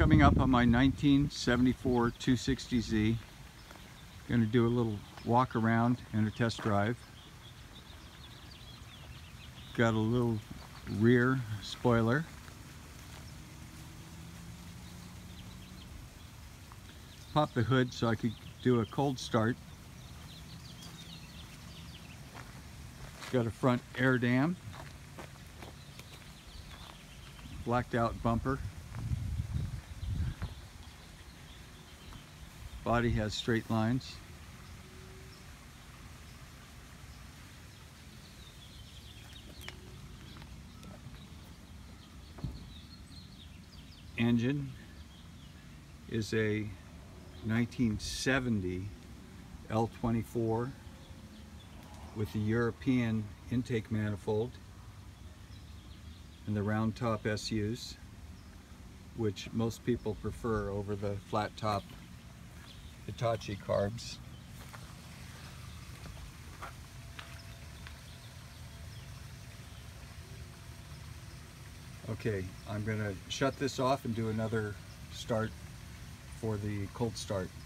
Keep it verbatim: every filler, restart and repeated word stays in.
Coming up on my nineteen seventy-four two sixty Z. Going to do a little walk around and a test drive. Got a little rear spoiler. Pop the hood so I could do a cold start. It's got a front air dam. Blacked out bumper. Body has straight lines. Engine is a nineteen seventy L twenty-four with the European intake manifold and the round top S Us, which most people prefer over the flat top Hitachi carbs. Okay, I'm going to shut this off and do another start for the cold start.